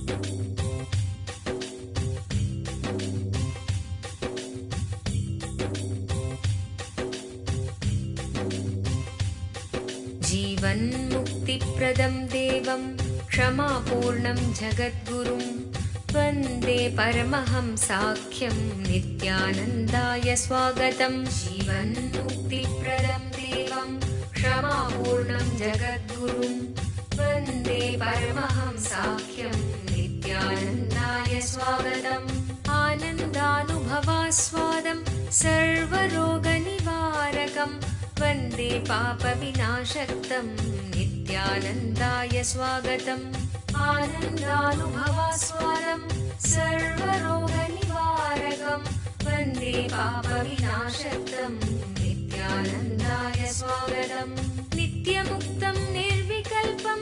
जीवन्मुक्तिप्रदं देवं क्षमापूर्णं जगद्गुरुं वन्दे परमहंसाख्यं नित्यानन्दाय स्वागतं। जीवन्मुक्तिप्रदं देवं क्षमापूर्णं जगद्गुरुं वन्दे परमहंसाख्यं नित्यानन्दाय स्वागतम्। आनन्दानुभवास्वादं सर्वरोगनिवारकं वन्दे पापविनाशक्तं नित्यानन्दाय स्वागतम्। आनन्दानुभवास्वादं सर्वरोगनिवारकं वन्दे पापविनाशक्तं नित्यानन्दाय स्वागतम्। नित्यमुक्तं निर्विकल्पं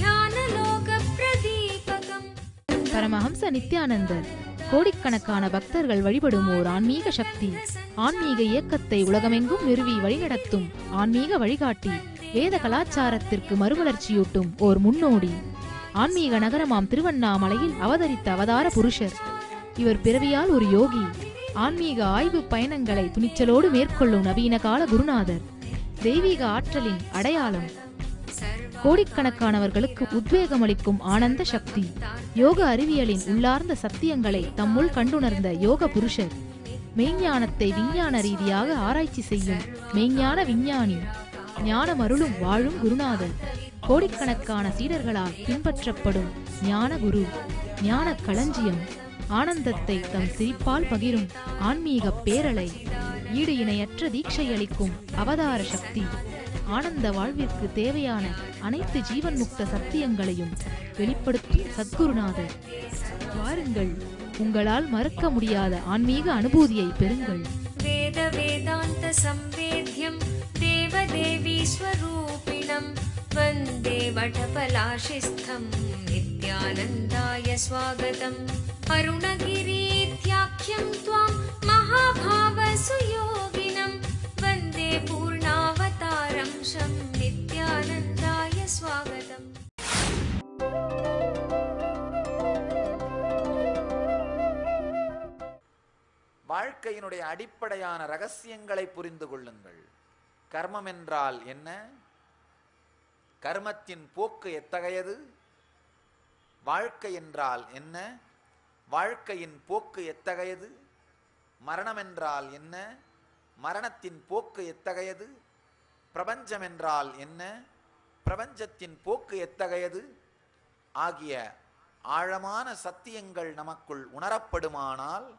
ध्यानलोकप्रदीपकम्। பரமஹம்ச நித்யானந்தர் கோடிக்கணக்கான பக்தர்கள் வழிபடும் ஓர் ஆன்மீக சக்தி. ஆன்மீக இயக்கத்தை உலகமெங்கும் நிறுவி வழிநடத்தும் ஆன்மீக வழிகாட்டி. வேத கலாச்சாரத்திற்கு மறுமலர்ச்சியூட்டும் ஓர் முன்னோடி. ஆன்மீக நகரமாம் திருவண்ணாமலையில் அவதரித்த அவதார புருஷர். இவர் பிறவியால் ஒரு யோகி. ஆன்மீக ஆய்வு பயணங்களை துணிச்சலோடு மேற்கொள்ளும் நவீன கால குருநாதர். தெய்வீக ஆற்றலின் அடையாளம். கோடிக்கணக்கானவர்களுக்கு உத்வேகம் அளிக்கும் ஆனந்த சக்தி. யோக அறிவியலின் உள்ளார்ந்த சத்தியங்களை தம்முள் கண்டுணர்ந்த யோக புருஷர். மெய்ஞானத்தை விஞ்ஞான ரீதியாக ஆராய்ச்சி செய்யும் மெய்ஞான விஞ்ஞானி. ஞானமருளும் வாழும் குருநாதர். கோடிக்கணக்கான சீடர்களால் பின்பற்றப்படும் ஞான குரு. ஞான களஞ்சியம். ஆனந்தத்தை தம் சிரிப்பால் பகிரும் ஆன்மீக பேரலை. ஈடு இணையற்ற தீட்சை அளிக்கும் அவதார சக்தி. ஆனந்த வாழ்விற்கு தேவையான அனைத்து ஜீவன் முக்த சத்தியங்களையும் வெளிப்படுத்தும் சத்குருநாதர். வாருங்கள், உங்களால் மறக்க முடியாத ஆன்மீக அனுபூதியை பெறுங்கள். வேத வேதாந்த சம்வேத்யம் தேவதேவி ஸ்வரூபிணம் வந்தே வடபலாஷிஸ்தம் நித்யானந்தாய ஸ்வாகதம். அருணகிரீத்யாख्यं त्वां महाभाव सुयोगिनं वन्दे पूर्णावतारं शं नित्यानन्दाय स्वागतम्. வாழ்க்கையினுடைய அடிப்படையான ரகசியங்களை புரிந்து கொள்ளுங்கள். கர்மம் என்றால் என்ன? கர்மத்தின் போக்கு எத்தகையது? வாழ்க்கை என்றால் என்ன? வாழ்க்கையின் போக்கு எத்தகையது? மரணம் என்றால் என்ன? மரணத்தின் போக்கு எத்தகையது? பிரபஞ்சம் என்றால் என்ன? பிரபஞ்சத்தின் போக்கு எத்தகையது? ஆகிய ஆழமான சத்தியங்கள் நமக்குள் உணரப்படுமானால்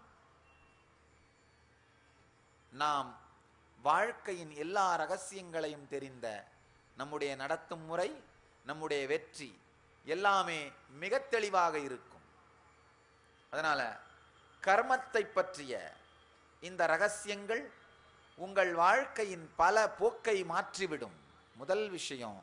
நாம் வாழ்க்கையின் எல்லா ரகசியங்களையும் தெரிந்த நம்முடைய நடத்தும் முறை, நம்முடைய வெற்றி எல்லாமே மிக தெளிவாக இருக்கும். அதனால கர்மத்தை பற்றிய இந்த ரகசியங்கள் உங்கள் வாழ்க்கையின் பல போக்கை மாற்றிவிடும். முதல் விஷயம்,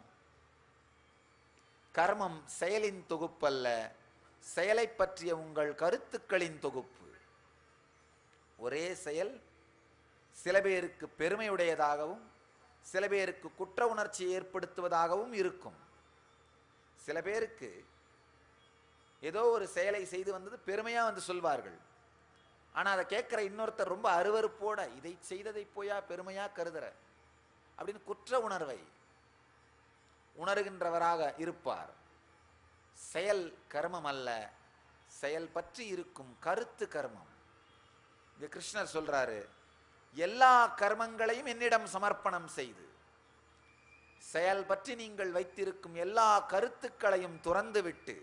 கர்மம் செயலின் தொகுப்பல்ல, செயலை பற்றிய உங்கள் கருத்துக்களின் தொகுப்பு. ஒரே செயல் சில பேருக்கு பெருமையுடையதாகவும் சில பேருக்கு குற்ற உணர்ச்சியை ஏற்படுத்துவதாகவும் இருக்கும். சில பேருக்கு ஏதோ ஒரு செயலை செய்து வந்தது பெருமையா வந்து சொல்வார்கள். ஆனா அதை கேட்கிற இன்னொருத்தர் ரொம்ப அருவருப்போட, இதை செய்ததை போயா பெருமையா கருதுற அப்படின்னு குற்ற உணர்வை உணர்கின்றவராக இருப்பார். செயல் கர்மம் அல்ல, செயல் பற்றி இருக்கும் கருத்து கர்மம். இங்க கிருஷ்ணர் சொல்றாரு, எல்லா கர்மங்களையும் என்னிடம் சமர்ப்பணம் செய்து, செயல் பற்றி நீங்கள் வைத்திருக்கும் எல்லா கருத்துக்களையும் துறந்து விட்டு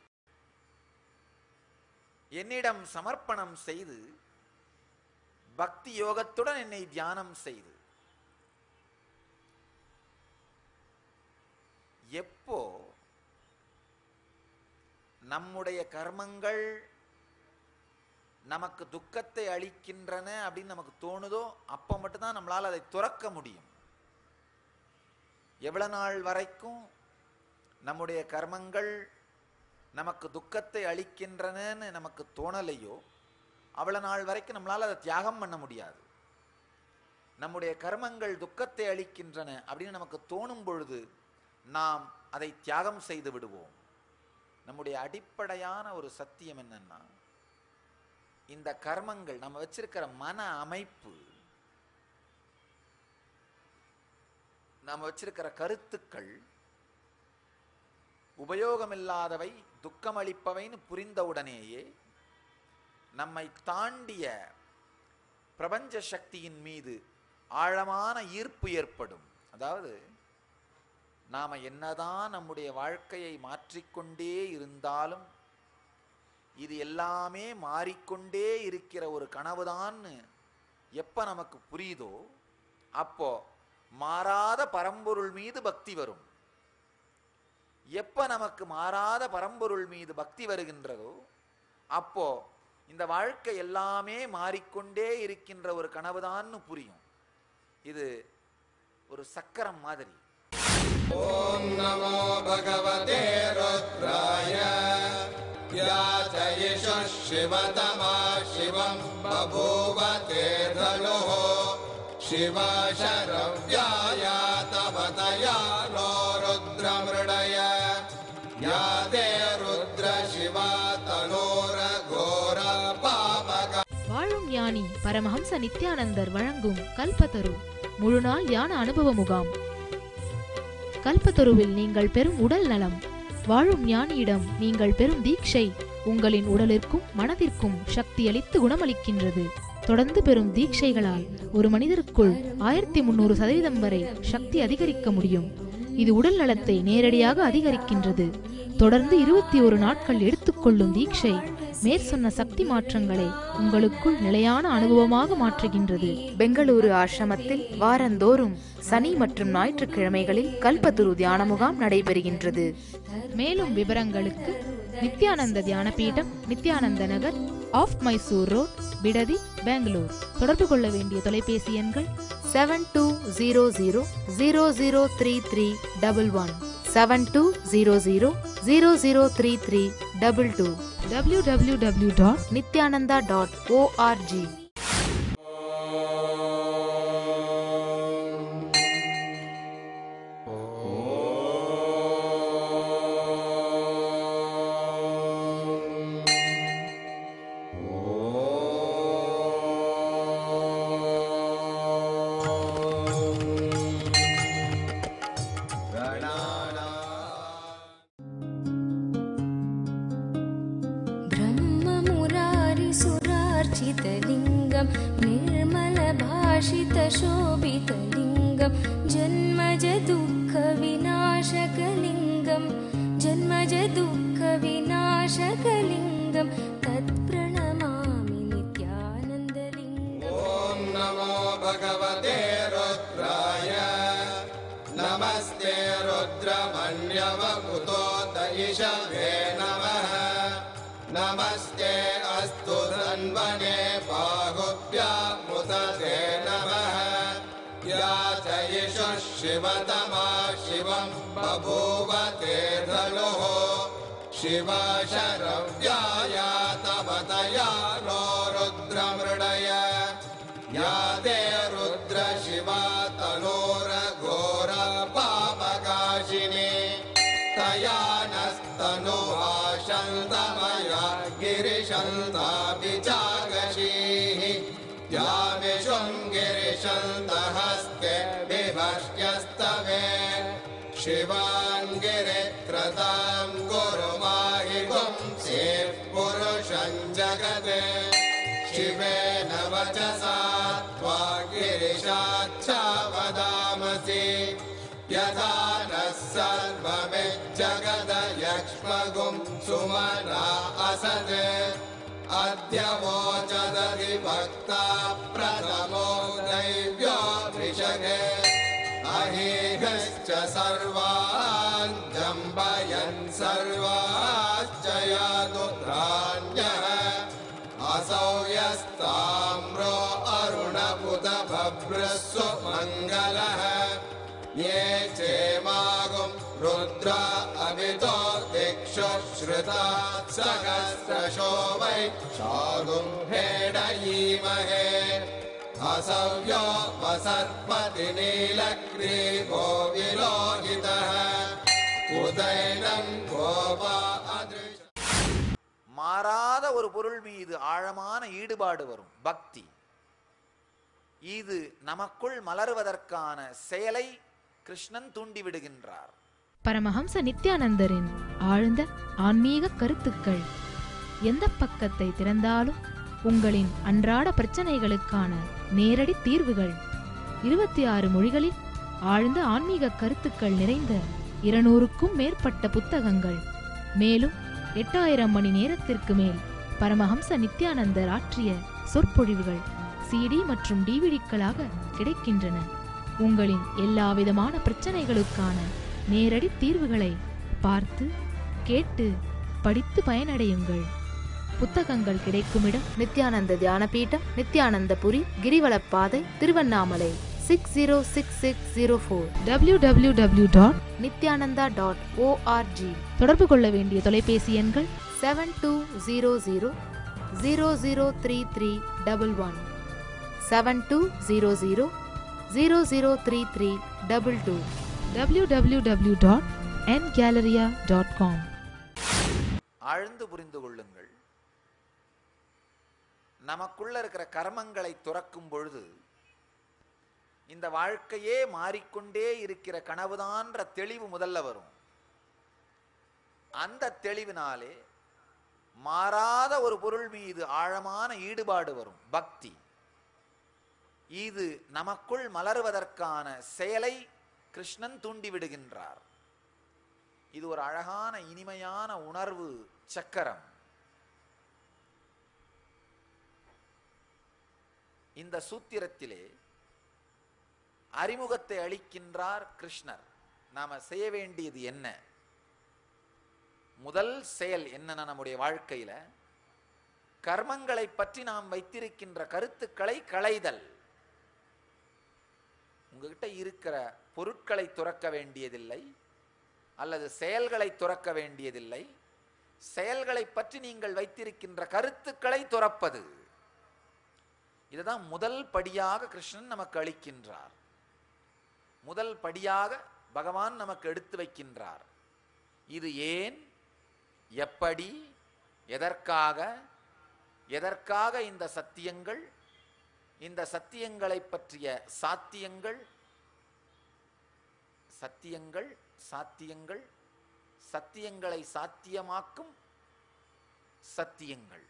என்னிடம் சமர்ப்பணம் செய்து பக்தி யோகத்துடன் என்னை தியானம் செய்து, எப்போ நம்முடைய கர்மங்கள் நமக்கு துக்கத்தை அளிக்கின்றன அப்படின்னு நமக்கு தோணுதோ அப்போ மட்டும்தான் நம்மளால் அதை துறக்க முடியும். எவ்வளவு நாள் வரைக்கும் நம்முடைய கர்மங்கள் நமக்கு துக்கத்தை அளிக்கின்றனன்னு நமக்கு தோணலையோ அவ்வளவு நாள் வரைக்கும் நம்மளால் அதை தியாகம் பண்ண முடியாது. நம்முடைய கர்மங்கள் துக்கத்தை அளிக்கின்றன அப்படின்னு நமக்கு தோணும் பொழுது நாம் அதை தியாகம் செய்து விடுவோம். நம்முடைய அடிப்படையான ஒரு சத்தியம் என்னன்னா, இந்த கர்மங்கள், நம்ம வச்சிருக்கிற மன அமைப்பு, நம்ம வச்சிருக்கிற கருத்துக்கள் உபயோகமில்லாதவை, துக்கமளிப்பவைன்னு புரிந்தவுடனேயே நம்மை தாண்டிய பிரபஞ்ச சக்தியின் மீது ஆழமான ஈர்ப்பு ஏற்படும். அதாவது நாம என்னதான் நம்முடைய வாழ்க்கையை மாற்றிக்கொண்டே இருந்தாலும் இது எல்லாமே மாறிக்கொண்டே இருக்கிற ஒரு கனவுதான்னு எப்ப நமக்கு புரியுதோ அப்போ மாறாத பரம்பொருள் மீது பக்தி வரும். எப்ப நமக்கு மாறாத பரம்பொருள் மீது பக்தி வருகின்றதோ அப்போ இந்த வாழ்க்கை எல்லாமே மாறிக்கொண்டே இருக்கின்ற ஒரு கனவுதான்னு புரியும். இது ஒரு சக்கரம் மாதிரி. ஓம் நமோ பகவதே ருத்ராய யாசயிஷு சிவதமா சிவம் பபூவ தேதலோஹ சிவசரவ்யாய தவதயா நோ ருத்ரமிருடய யாதே ருத்ர சிவா தனோர கோர பாபக. வாழும் ஞானி பரமஹம்ச நித்யானந்தர் வழங்கும் கல்பத்தரு முழுநாள் ஞான அனுபவ முகாம். கல்பத்தருவில் நீங்கள் பெறும் உடல் நலம், வாழும் ஞானியிடம் நீங்கள் பெறும் தீட்சை உங்களின் உடலிற்கும் மனதிற்கும் சக்தியளித்து குணமளிக்கின்றது. தொடர்ந்து பெறும் தீட்சைகளால் ஒரு மனிதருக்குள் 1300% வரை சக்தி அதிகரிக்க முடியும். இது உடல் நலத்தை நேரடியாக அதிகரிக்கின்றது. தொடர்ந்து 21 நாட்கள் எடுத்துக்கொள்ளும் தீட்சை மேற்சொன்ன சக்தி மாற்றங்களை உங்களுக்குள் நிலையான அனுபவமாக மாற்றுகின்றது. பெங்களூரு ஆசிரமத்தில் வாரந்தோறும் சனி மற்றும் ஞாயிற்றுக்கிழமைகளில் கல்பத்துரு தியான முகாம் நடைபெறுகின்றது. மேலும் விவரங்களுக்கு Nithyananda Dhyana Peetam, Nithyananda Nagar, off Mysore road, Bidadi, Bangalore. தொடர்பு கொள்ள வேண்டிய தொலைபேசி எண்கள் 7200003311, 7200003322, www.nityananda.org. ब्रह्ममुरारिसुरार्चितलिङ्गं निर्मलभाषितशोभितलिङ्गं जन्मजदुःखविनाशकलिङ्गं जन्मजदुःखविनाशकलिङ्गं तत्प्रणमामि नित्यानन्दलिङ्गम्. ॐ नमो भगवते रुद्राय नमस्ते रुद्रमन्यवकुतोत इषवे नमः नमस्ते अस्तु धन्वने बाहुभ्यामुदते नमः याचयिषु शिवतमा शिवं बभूव ते धनुः शिवशरव्याय तवतया नो रुद्रमृडय यादे रुद्र शिवा तनोर घोर पापकाशिनी तया नस्तनुहा शन्तमया गिरिशन्ताभिजागशीः यामिषुं गिरिशन्तहस्ते विभष्ट्यस्तवे शिवाङ्गिरित्रतां गुरुमाहिगुं सेः पुरुषं जगते शिवेन वचसा त्वा गिरिशाच्छा वदामसि यथा नः सर्वमिज्जगदयक्ष्मगुं सुमना असत् अद्य वोचदधिभक्ता प्रथमो दैव्यो वृषगे अहीगश्च सर्वान् जम्बयन् सर्वाश्च यादुत्राण्यः असौ यस्ताम्रो अरुणपुत भभ्रस्सु मङ्गलः ये चेमागुं रुद्रा अभितो दिक्षु श्रुता सहस्रशो वै शागुं हेडयीमहे असव्यो वसर्पति नीलग्रीवो विलोहितः उदैनं गोपा மாறாத ஒரு பொருள் மீது ஆழமான ஈடுபாடு வரும், பக்தி. இது நமக்குள் மலருவதற்கான செயலை கிருஷ்ணன் தூண்டிவிடுகின்றார். பரமஹம்ச நித்யானந்தரின் ஆழ்ந்த ஆன்மீக கருத்துக்கள். எந்த பக்கத்தை திறந்தாலும் உங்களின் அன்றாட பிரச்சனைகளுக்கான நேரடி தீர்வுகள். 26 மொழிகளில் ஆழ்ந்த ஆன்மீக கருத்துக்கள் நிறைந்த 200க்கும் மேற்பட்ட புத்தகங்கள். மேலும் 8000 மணி நேரத்திற்கு மேல் பரமஹம்ச நித்யானந்தர் ஆற்றிய சொற்பொழிவுகள் CD மற்றும் DVDக்களாக கிடைக்கின்றன. உங்களின் எல்லாவிதமான பிரச்சனைகளுக்கான நேரடி தீர்வுகளை பார்த்து, கேட்டு, படித்து பயனடையுங்கள். புத்தகங்கள் கிடைக்குமிடம் நித்யானந்த தியானபீடம், நித்யானந்தபுரி, கிரிவலப்பாதை, திருவண்ணாமலை 606604 www.nithyananda.org. தொடர்பு கொள்ள வேண்டிய தொலைபேசி எண்கள் 7200003311 7200003322 www.ngalleria.com. ஆழ்ந்து புரிந்து கொள்ளுங்கள். நமக்குள்ள இருக்கிற கர்மங்களை துறக்கும் பொழுது இந்த வாழ்க்கையே மாறிக்கொண்டே இருக்கிற கனவுதான்ற தெளிவு முதல்ல வரும். அந்த தெளிவினாலே மாறாத ஒரு பொருள் மீது ஆழமான ஈடுபாடு வரும், பக்தி. இது நமக்குள் மலருவதற்கான செயலை கிருஷ்ணன் தூண்டிவிடுகின்றார். இது ஒரு அழகான இனிமையான உணர்வு சக்கரம். இந்த சூத்திரத்திலே அறிமுகத்தை அளிக்கின்றார் கிருஷ்ணர். நாம செய்ய வேண்டியது என்ன? முதல் செயல் என்னன்னா, நம்முடைய வாழ்க்கையில கர்மங்களை பற்றி நாம் வைத்திருக்கின்ற கருத்துக்களை களைதல். உங்ககிட்ட இருக்கிற பொருட்களை துறக்க வேண்டியதில்லை, அல்லது செயல்களை துறக்க வேண்டியதில்லை. செயல்களை பற்றி நீங்கள் வைத்திருக்கின்ற கருத்துக்களை துறப்பது. இதுதான் முதல் படியாக கிருஷ்ணன் நமக்கு அளிக்கின்றார். முதல் படியாக பகவான் நமக்கு எடுத்து வைக்கின்றார். இது ஏன், எப்படி, எதற்காக, எதற்காக இந்த சத்தியங்கள், இந்த சத்தியங்களை பற்றிய சாத்தியங்கள், சத்தியங்கள் சாத்தியங்கள், சத்தியங்களை சாத்தியமாக்கும் சத்தியங்கள்.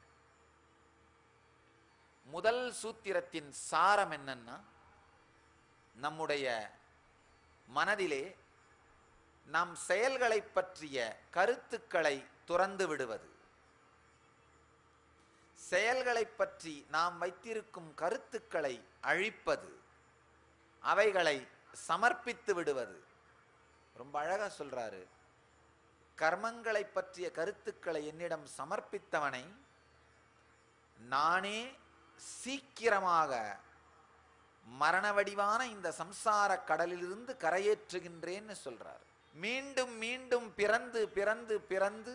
முதல் சூத்திரத்தின் சாரம் என்னன்னா, நம்முடைய மனதிலே நம் செயல்களை பற்றிய கருத்துக்களை துறந்து விடுவது. செயல்களை பற்றி நாம் வைத்திருக்கும் கருத்துக்களை அழிப்பது, அவைகளை சமர்ப்பித்து விடுவது. ரொம்ப அழகா சொல்றாரு, கர்மங்களை பற்றிய கருத்துக்களை என்னிடம் சமர்ப்பித்தவனை நானே சீக்கிரமாக மரண வடிவான இந்த சம்சார கடலிலிருந்து கரையேற்றுகின்றேன்னு சொல்றார். மீண்டும் மீண்டும் பிறந்து பிறந்து பிறந்து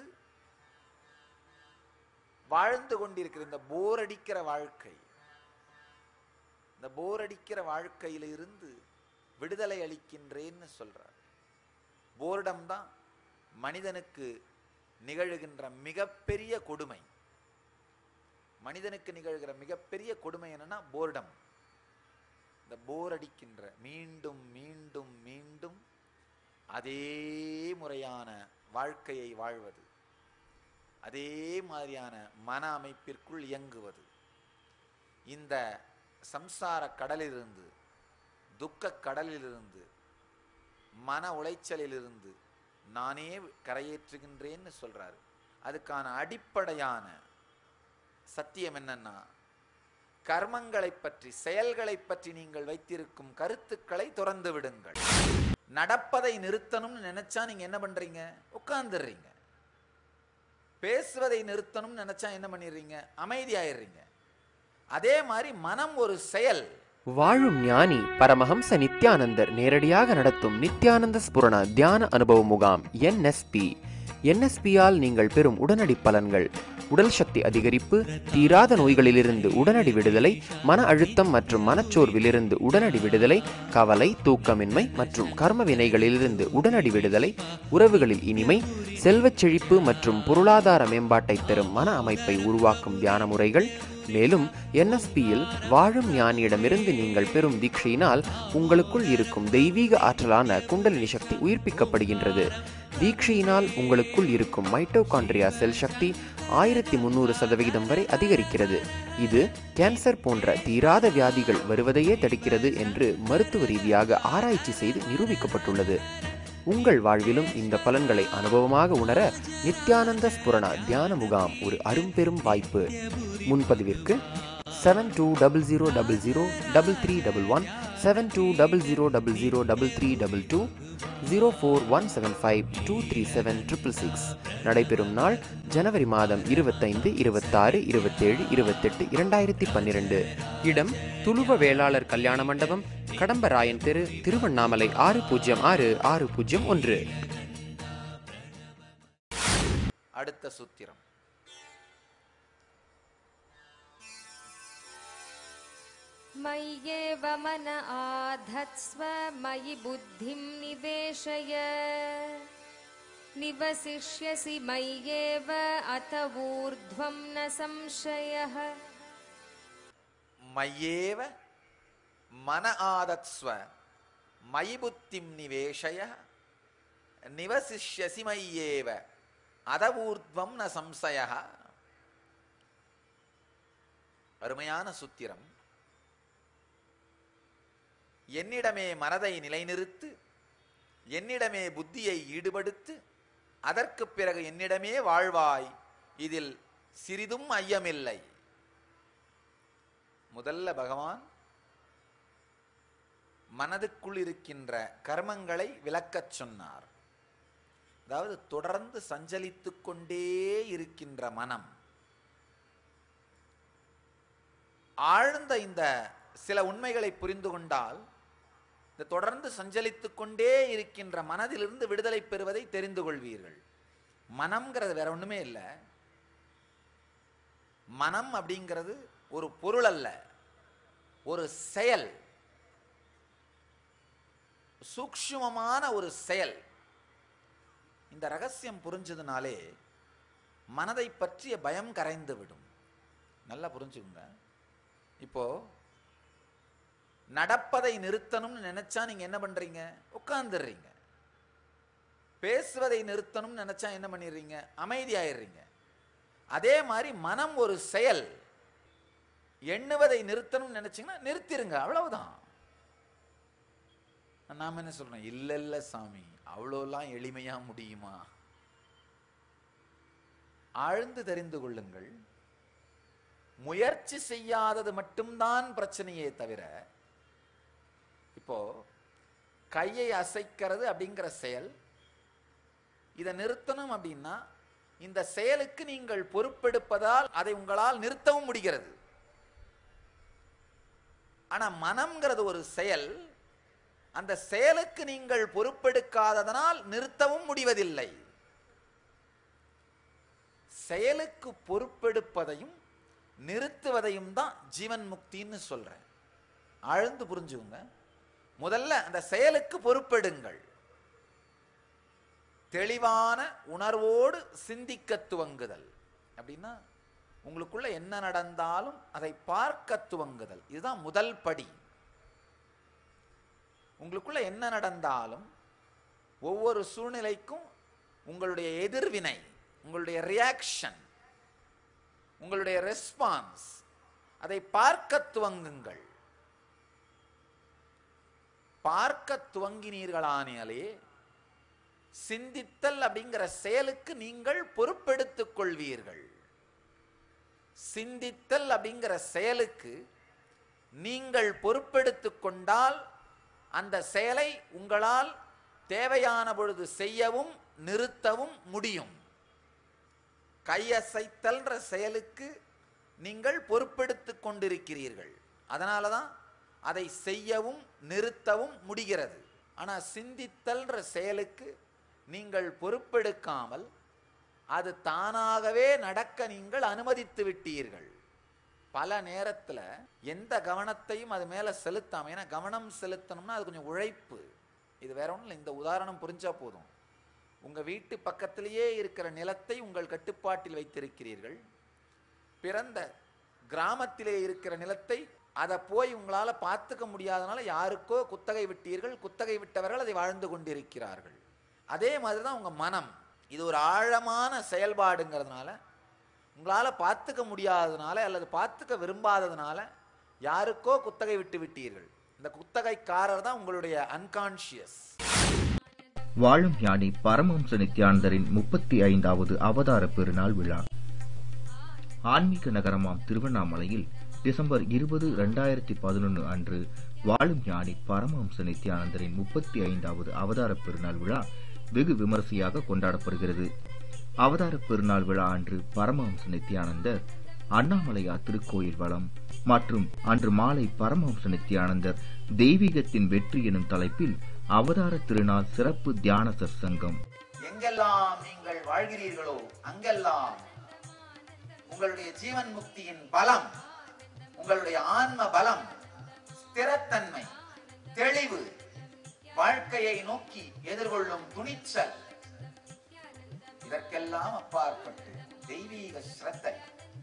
வாழ்ந்து கொண்டிருக்கிற இந்த போர் அடிக்கிற வாழ்க்கை, இந்த போர் அடிக்கிற வாழ்க்கையிலிருந்து விடுதலை அளிக்கின்றேன்னு சொல்றார். போர்டம் தான் மனிதனுக்கு நிகழ்கின்ற மிகப்பெரிய கொடுமை. மனிதனுக்கு நிகழ்கிற மிகப்பெரிய கொடுமை என்னன்னா போர்டம். இந்த போர் அடிக்கின்ற, மீண்டும் மீண்டும் மீண்டும் அதே முறையான வாழ்க்கையை வாழ்வது, அதே மாதிரியான மன அமைப்பிற்குள் இயங்குவது. இந்த சம்சார கடலிலிருந்து, துக்க கடலிலிருந்து, மன உளைச்சலிலிருந்து நானே கரையேற்றுகின்றேன்னு சொல்றாரு. அதுக்கான அடிப்படையான சத்தியம் என்னன்னா, கர்மங்களை பற்றி, செயல்களை பற்றி நீங்கள் வைத்திருக்கும் கருத்துக்களை துறந்து விடுங்கள். நடப்பதை நிறுத்தணும்னு நினைச்சா நீங்க என்ன பண்றீங்க? உட்கார்ந்துடுறீங்க. பேசுவதை நிறுத்தணும்னு நினைச்சா என்ன பண்ணிடுறீங்க? அமைதியாயிடுறீங்க. அதே மாதிரி மனம் ஒரு செயல். வாழும் ஞானி பரமஹம்ச நித்யானந்தர் நேரடியாக நடத்தும் நித்யானந்த ஸ்புரண தியான அனுபவ முகாம் NSP-ஆல் நீங்கள் பெறும் உடனடி பலன்கள்: உடல் சக்தி அதிகரிப்பு, தீராத நோய்களிலிருந்து உடனடி விடுதலை, மன அழுத்தம் மற்றும் மனச்சோர்விலிருந்து உடனடி விடுதலை, கவலை, தூக்கமின்மை மற்றும் கர்ம வினைகளிலிருந்து உடனடி விடுதலை, உறவுகளில் இனிமை, செல்வச் செழிப்பு மற்றும் பொருளாதார மேம்பாட்டை தரும் மன அமைப்பை உருவாக்கும் தியான முறைகள். மேலும் NSPயில் வாழும் ஞானியிடமிருந்து நீங்கள் பெறும் தீட்சையினால் உங்களுக்குள் இருக்கும் தெய்வீக ஆற்றலான குண்டலினி சக்தி உயிர்ப்பிக்கப்படுகின்றது. தீட்சையினால் உங்களுக்குள் இருக்கும் மைட்டோகாண்ட்ரியா செல் சக்தி 1300% வரை அதிகரிக்கிறது. இது கேன்சர் போன்ற தீராத வியாதிகள் வருவதையே தடுக்கிறது என்று மருத்துவ ரீதியாக ஆராய்ச்சி செய்து நிரூபிக்கப்பட்டுள்ளது. உங்கள் வாழ்விலும் இந்த பலன்களை அனுபவமாக உணர நித்யானந்த ஸ்புரணா தியான முகாம் ஒரு அரும்பெரும் வாய்ப்பு. முன்பதிவிற்கு 7200003311 7200003322 0417523766. நடைபெறும் நாள் ஜனவரி மாதம் 25, 26, 27, 28, 2012. இடம் துளுவ வேளாளர் கல்யாண மண்டபம், கடம்பராயன் தெரு, திருவண்ணாமலை 606601. அடுத்த சூத்திரம். मय्येव मन आधत्स्व मयि बुद्धिं निवेशय निवसिष्यसि मय्येव अत ऊर्ध्वं न संशयः. मय्येव मन आदत्स्व मयि बुद्धिं निवेशय निवसिष्यसि मय्येव अत ऊर्ध्वं न संशयः. அருமையான சூத்திரம். என்னிடமே மனதை நிலைநிறுத்து, என்னிடமே புத்தியை ஈடுபடுத்து, அதற்கு பிறகு என்னிடமே வாழ்வாய், இதில் சிறிதும் ஐயமில்லை. முதல்ல பகவான் மனதுக்குள் இருக்கின்ற கர்மங்களை விளக்கச் சொன்னார். அதாவது தொடர்ந்து சஞ்சலித்துக் கொண்டே இருக்கின்ற மனம், ஆழ்ந்த இந்த சில உண்மைகளை புரிந்து கொண்டால் இந்த தொடர்ந்து சஞ்சலித்துக் கொண்டே இருக்கின்ற மனதிலிருந்து விடுதலை பெறுவதை தெரிந்து கொள்வீர்கள். மனம்ங்கிறது வேற ஒண்ணுமே இல்லை. மனம் அப்படிங்கிறது ஒரு பொருள் அல்ல, ஒரு செயல், சூக்ஷ்மமான ஒரு செயல். இந்த ரகசியம் புரிஞ்சதுனாலே மனதை பற்றிய பயம் கரைந்து விடும். நல்லா புரிஞ்சுங்க. இப்போ நடப்பதை நிறுத்தணும்னு நினைச்சா நீங்க என்ன பண்றீங்க? உட்கார்ந்துடுறீங்க. பேசுவதை நிறுத்தணும்னு நினைச்சா என்ன பண்ணிடுறீங்க? அமைதியாயிடுறீங்க. அதே மாதிரி மனம் ஒரு செயல். எண்ணுவதை நிறுத்தணும்னு நினைச்சீங்கன்னா நிறுத்திருங்க, அவ்வளவுதான். நாம என்ன சொல்றோம்? இல்ல இல்ல சாமி, அவ்வளோலாம் எளிமையா முடியுமா? ஆழ்ந்து தெரிந்து கொள்ளுங்கள். முயற்சி செய்யாதது மட்டும்தான் பிரச்சனையே தவிர, இப்போ கையை அசைக்கிறது அப்படிங்கிற செயல், இதை நிறுத்தணும் அப்படின்னா இந்த செயலுக்கு நீங்கள் பொறுப்பெடுப்பதால் அதை உங்களால் நிறுத்தவும் முடிகிறது. ஆனா மனம்ங்கிறது ஒரு செயல், அந்த செயலுக்கு நீங்கள் பொறுப்பெடுக்காததனால் நிறுத்தவும் முடிவதில்லை. செயலுக்கு பொறுப்பெடுப்பதையும் நிறுத்துவதையும் தான் ஜீவன் முக்தின்னு சொல்றேன். ஆழ்ந்து புரிஞ்சுங்க. முதல்ல அந்த செயலுக்கு பொறுப்பெடுங்கள். தெளிவான உணர்வோடு சிந்திக்க துவங்குதல் அப்படின்னா உங்களுக்குள்ள என்ன நடந்தாலும் அதை பார்க்க துவங்குதல். இதுதான் முதல் படி. உங்களுக்குள்ள என்ன நடந்தாலும் ஒவ்வொரு சூழ்நிலைக்கும் உங்களுடைய எதிர்வினை, உங்களுடைய ரியாக்ஷன், உங்களுடைய ரெஸ்பான்ஸ், அதை பார்க்க துவங்குங்கள். பார்க்க துவங்கினீர்களானாலே சிந்தித்தல் அப்படிங்கிற செயலுக்கு நீங்கள் பொறுப்பெடுத்துக் கொள்வீர்கள். சிந்தித்தல் அப்படிங்கிற செயலுக்கு நீங்கள் பொறுப்பெடுத்துக் கொண்டால் அந்த செயலை உங்களால் தேவையான பொழுது செய்யவும் நிறுத்தவும் முடியும். கையசைத்தல்ன்ற செயலுக்கு நீங்கள் பொறுப்பெடுத்துக் கொண்டிருக்கிறீர்கள். அதனாலதான் அதை செய்யவும் நிறுத்தவும் முடிகிறது. ஆனா சிந்தித்தல்ன்ற செயலுக்கு நீங்கள் பொறுப்பெடுக்காமல் அது தானாகவே நடக்க நீங்கள் அனுமதித்து விட்டீர்கள். பல நேரத்தில் எந்த கவனத்தையும் அது மேல செலுத்தாம, ஏன்னா கவனம் செலுத்தணும்னா அது கொஞ்சம் உழைப்பு. இது வேற ஒன்றும் இல்லை, இந்த உதாரணம் புரிஞ்சா போதும். உங்க வீட்டு பக்கத்திலேயே இருக்கிற நிலத்தை உங்கள் கட்டுப்பாட்டில் வைத்திருக்கிறீர்கள். பிறந்த கிராமத்திலே இருக்கிற நிலத்தை அதை போய் உங்களால் பார்த்துக்க முடியாதனால யாருக்கோ குத்தகை விட்டீர்கள். குத்தகை விட்டவர்கள் அதை வாழ்ந்து கொண்டிருக்கிறார்கள். அதே மாதிரி தான் உங்கள் மனம். இது ஒரு ஆழமான செயல்பாடுங்கிறதுனால, உங்களால் பார்த்துக்க முடியாததுனால அல்லது பார்த்துக்க விரும்பாததுனால யாருக்கோ குத்தகை விட்டு விட்டீர்கள். இந்த குத்தகைக்காரர் தான் உங்களுடைய அன்கான்ஷியஸ். வாழும் ஞானி பரமஹம்ச நித்யானந்தரின் 35வது அவதார பெருநாள் விழா ஆன்மீக நகரமாம் திருவண்ணாமலையில் டிசம்பர் 20, 2011 அன்று வாழும் ஞானி பரமஹம்ச நித்யானந்தரின் 35வது அவதார பெருநாள் விழா வெகு விமரிசையாக கொண்டாடப்படுகிறது. அவதார பெருநாள் விழா அன்று பரமஹம்ச நித்யானந்தர் அண்ணாமலையார் திருக்கோயில் வளம் மற்றும் அன்று மாலை பரமஹம்ச நித்யானந்தர் தெய்வீகத்தின் வெற்றி எனும் தலைப்பில் அவதார திருநாள் சிறப்பு தியான சற்சங்கம். எங்கெல்லாம் நீங்கள் வாழ்கிறீர்களோ அங்கெல்லாம் உங்களுடைய ஜீவன் முக்தியின் பலம், உங்களுடைய ஆன்ம பலம், ஸ்திரத்தன்மை, தெளிவு, வாழ்க்கையை நோக்கி எதிர்கொள்ளும் துணிச்சல், இதற்கெல்லாம் அப்பாற்பட்டு தெய்வீக ஸ்ரத்தை,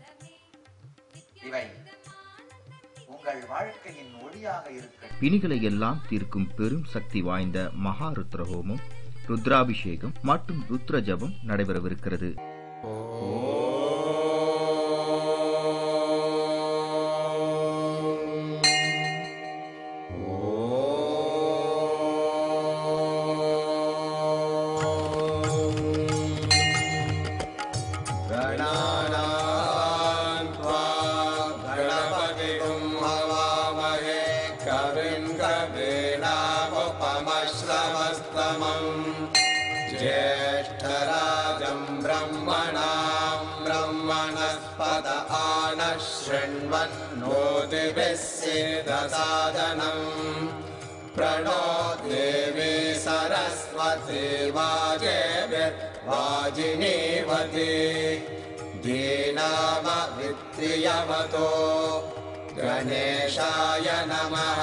இவை உங்கள் வாழ்க்கையின் ஒளியாக இருக்க பிணிகளை எல்லாம் தீர்க்கும் பெரும் சக்தி வாய்ந்த மகா ருத்ரஹோமம், ருத்ராபிஷேகம் மற்றும் ருத்ர ஜபம் நடைபெறவிருக்கிறது. ज्येष्ठराजं ब्रह्मणां ब्रह्मणस्पत आनः शृण्वन्नोतिभिः सीदसादनं प्रणो देवी सरस्वती वाजेभिर्वाजिनीवती धीनामवित्रियवतो गणेशाय नमः.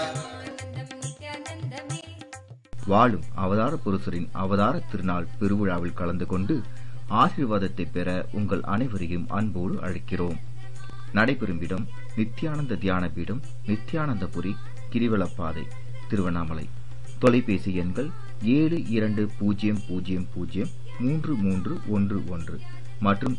வாழும் அவதார புருஷரின் அவதார திருநாள் பெருவிழாவில் கலந்து கொண்டு ஆசீர்வாதத்தை பெற உங்கள் அனைவரையும் அன்போடு அழைக்கிறோம். நடைபெறும் இடம் நித்யானந்த தியான பீடம், நித்யானந்தபுரி, கிரிவலப்பாதை, திருவண்ணாமலை. தொலைபேசி எண்கள் 72003311 மற்றும்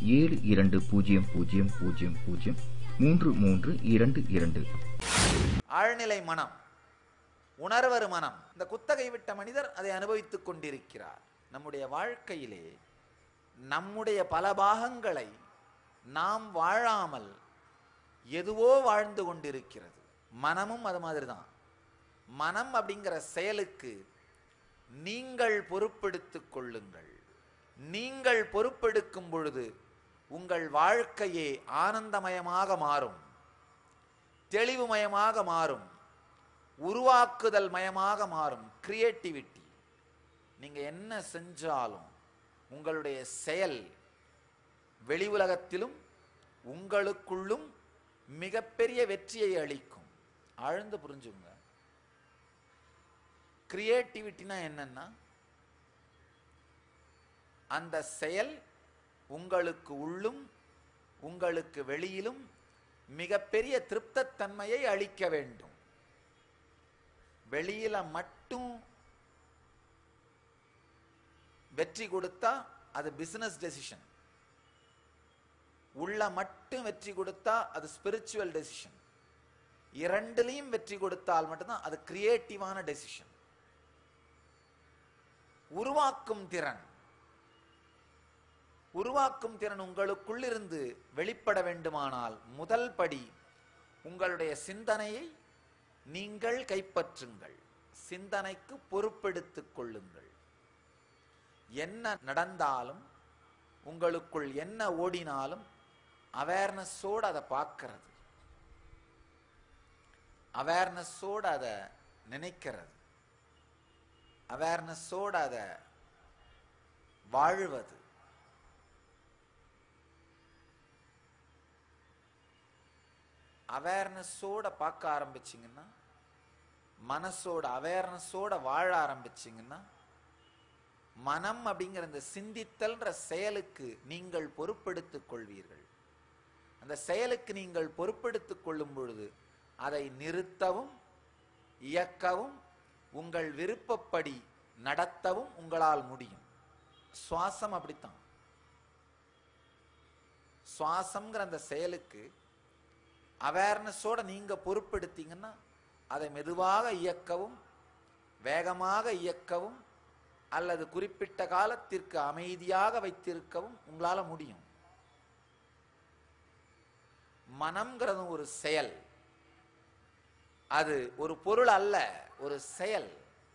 7200003322. ஆழ்நிலை மனம், உணர்வரு மனம். இந்த குத்தகை விட்ட மனிதர் அதை அனுபவித்துக் கொண்டிருக்கிறார். நம்முடைய வாழ்க்கையிலே நம்முடைய பல பாகங்களை நாம் வாழாமல் எதுவோ வாழ்ந்து கொண்டிருக்கிறது. மனமும் அது மாதிரி தான். மனம் அப்படிங்கிற செயலுக்கு நீங்கள் பொறுப்பெடுத்துக் கொள்ளுங்கள். நீங்கள் பொறுப்பெடுக்கும் பொழுது உங்கள் வாழ்க்கையே ஆனந்தமயமாக மாறும், தெளிவுமயமாக மாறும், உருவாக்குதல் மயமாக மாறும். கிரியேட்டிவிட்டி. நீங்க என்ன செஞ்சாலும் உங்களுடைய செயல் வெளி உலகத்திலும் உங்களுக்குள்ளும் மிகப்பெரிய வெற்றியை அளிக்கும். ஆழ்ந்து புரிஞ்சுங்க. கிரியேட்டிவிட்டினா என்னன்னா, அந்த செயல் உங்களுக்கு உள்ளும் உங்களுக்கு வெளியிலும் மிகப்பெரிய திருப்தத்தன்மையை அளிக்க வேண்டும். வெளியில மட்டும் வெற்றி கொடுத்தா அது பிசினஸ் டெசிஷன், உள்ள மட்டும் வெற்றி கொடுத்தா அது ஸ்பிரிச்சுவல் டெசிஷன். இரண்டிலையும் வெற்றி கொடுத்தால் மட்டும்தான் அது கிரியேட்டிவான டெசிஷன். உருவாக்கும் திறன், உருவாக்கும் திறன் உங்களுக்குள்ளிருந்து வெளிப்பட வேண்டுமானால் முதல் படி உங்களுடைய சிந்தனையை நீங்கள் கைப்பற்றுங்கள். சிந்தனைக்கு பொறுப்பெடுத்துக் கொள்ளுங்கள். என்ன நடந்தாலும் உங்களுக்குள் என்ன ஓடினாலும் அவேர்னஸோடு அதை பார்க்கிறது, அவேர்னஸோடு அதை நினைக்கிறது, அவேர்னஸோடு அதை வாழ்வது. அவேர்னஸோட பார்க்க ஆரம்பிச்சிங்கன்னா, மனசோட அவேர்னஸோட வாழ ஆரம்பிச்சிங்கன்னா மனம் அப்படிங்கிற இந்த சிந்தித்தல்ன்ற செயலுக்கு நீங்கள் பொறுப்பெடுத்துக் கொள்வீர்கள். அந்த செயலுக்கு நீங்கள் பொறுப்பெடுத்துக் கொள்ளும் பொழுது அதை நிறுத்தவும் இயக்கவும் உங்கள் விருப்பப்படி நடத்தவும் உங்களால் முடியும். சுவாசம் அப்படித்தான். சுவாசம்ங்கிற அந்த செயலுக்கு அவேர்னஸோட நீங்க பொறுப்பெடுத்தீங்கன்னா அதை மெதுவாக இயக்கவும் வேகமாக இயக்கவும் அல்லது குறிப்பிட்ட காலத்திற்கு அமைதியாக வைத்திருக்கவும் உங்களால முடியும். மனம்ங்கிறது ஒரு செயல், அது ஒரு பொருள் அல்ல, ஒரு செயல்.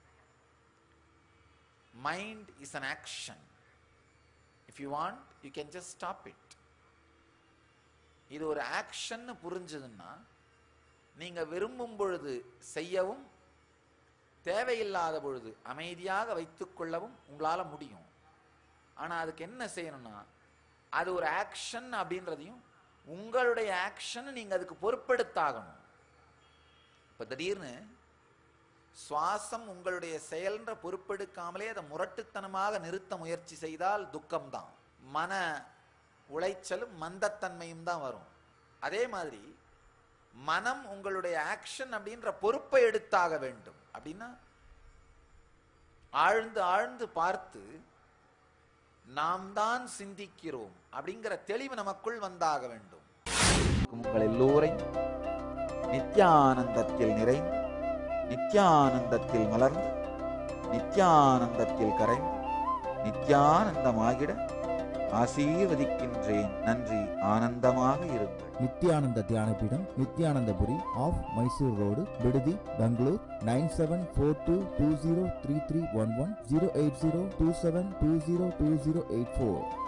Mind is an action. If you want, you can just stop it. இது ஒரு ஆக்ஷன் புரிஞ்சதுன்னா நீங்க விரும்பும் பொழுது செய்யவும் தேவையில்லாத பொழுது அமைதியாக வைத்துக் கொள்ளவும் உங்களால முடியும். ஆனா அதுக்கு என்ன செய்யணும்னா அது ஒரு ஆக்ஷன் அப்படின்றதையும் உங்களுடைய ஆக்ஷன் நீங்க அதுக்கு பொறுப்பெடுத்தாகணும். இப்ப திடீர்னு சுவாசம் உங்களுடைய செயல்ன்ற பொறுப்பெடுக்காமலே அதை முரட்டுத்தனமாக நிறுத்த முயற்சி செய்தால் துக்கம்தான், மன உளைச்சலும் மந்தத்தன்மையும் தான் வரும். அதே மாதிரி மனம் உங்களுடைய ஆக்ஷன் அப்படின்ற பொறுப்பை எடுத்தாக வேண்டும். அப்படின்னா ஆழ்ந்து ஆழ்ந்து பார்த்து நாம் தான் சிந்திக்கிறோம் அப்படிங்கிற தெளிவு நமக்குள் வந்தாக வேண்டும். உங்கள் எல்லோரையும் நித்யானந்தத்தில் நிறைந்து நித்யானந்தத்தில் மலர்ந்து நித்யானந்தத்தில் கரைந்து நித்யானந்தமாகிட ஆசீர்வதிக்கின்றேன். நன்றி. ஆனந்தமாக இருங்கள். Nithyananda Dhyanapeetam, Nithyanandapuri off Mysore road, விடுதி, பெங்களூர். 9742203311 08027202084.